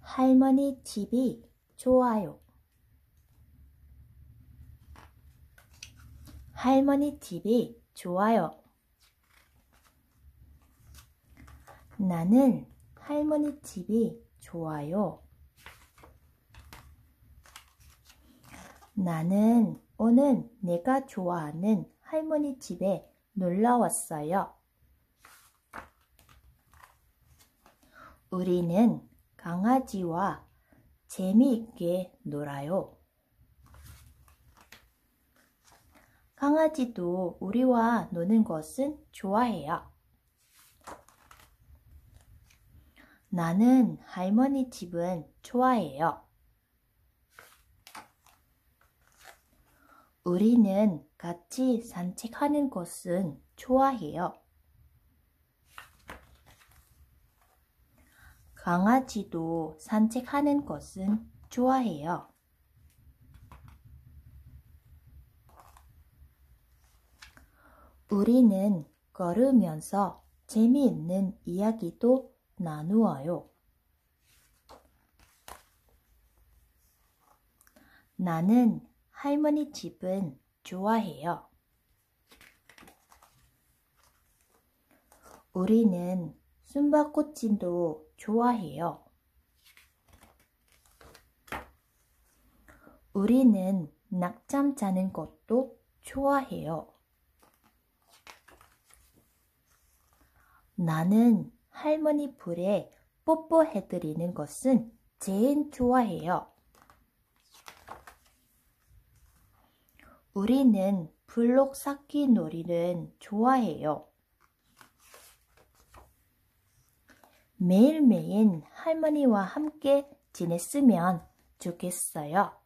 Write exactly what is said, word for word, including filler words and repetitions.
할머니 집이 좋아요. 할머니 집이 좋아요. 나는 할머니 집이 좋아요. 나는 오늘 내가 좋아하는 할머니 집에 놀러 왔어요. 우리는 강아지와 재미있게 놀아요. 강아지도 우리와 노는 것은 좋아해요. 나는 할머니 집은 좋아해요. 우리는 같이 산책하는 것은 좋아해요. 강아지도 산책하는 것은 좋아해요. 우리는 걸으면서 재미있는 이야기도 나누어요. 나는 할머니 집은 좋아해요. 우리는 숨바꼭질도 좋아해요. 우리는 낮잠 자는 것도 좋아해요. 나는 할머니 불에 뽀뽀해드리는 것은 제일 좋아해요. 우리는 블록 쌓기 놀이는 좋아해요. 매일매일 할머니와 함께 지냈으면 좋겠어요.